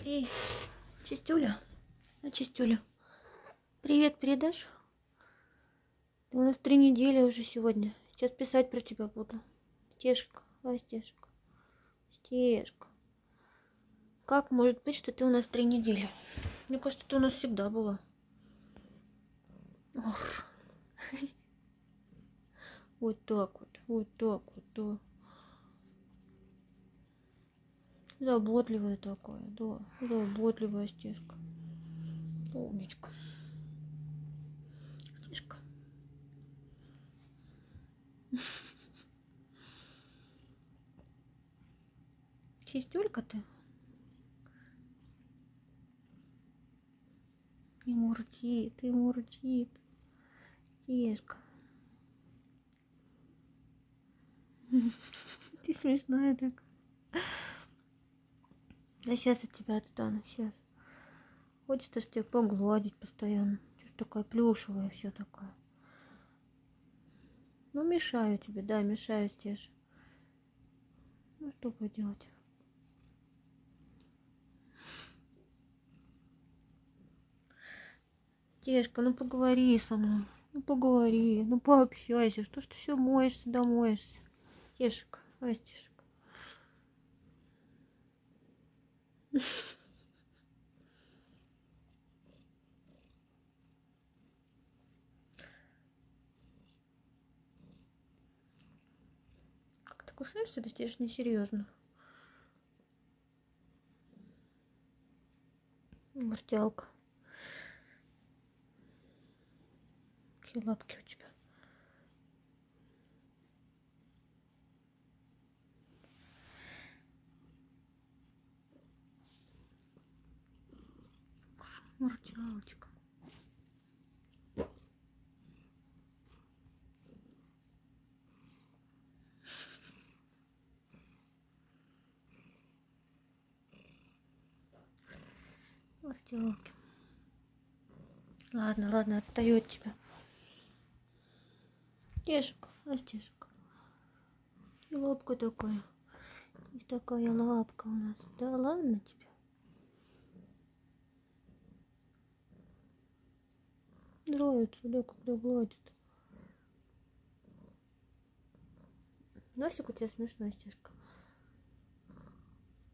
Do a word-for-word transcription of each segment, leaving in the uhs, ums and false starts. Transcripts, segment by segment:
Эй, Чистюля, а Чистюля, привет передашь? Ты у нас три недели уже сегодня. Сейчас писать про тебя буду. Стежка, а, Стежка, Стежка. Как может быть, что ты у нас три недели? Мне кажется, ты у нас всегда была. Ох. Вот так вот, вот так вот, да. Заботливая такая, да, заботливая Стежка. Умничка. Стежка. Чистюлька ты? И мурчит, и мурчит. Стежка. Ты смешная так. А сейчас от тебя отстану, сейчас. Хочется ж тебя погладить постоянно. Ты ж такая плюшевая вся такая. Ну, мешаю тебе, да, мешаю, Стеж. Ну, что поделать? Стежка, ну поговори со мной. Ну поговори, ну пообщайся. Что ж ты все моешься, да моешься? Стежка, ой, Стежка. Как ты кусаешься, да, Стеж, несерьезно. Мартялка. Какие лапки у тебя. Мартялочка. Мартялки. Ладно, ладно, отстаю от тебя. Стежка, а Стежка. И лапка такая. И такая лапка у нас. Да ладно тебе. Нравится, да, когда гладит. Носик у тебя смешной, Стежка.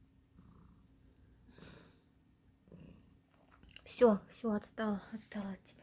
Все, все, отстала, отстала от тебя.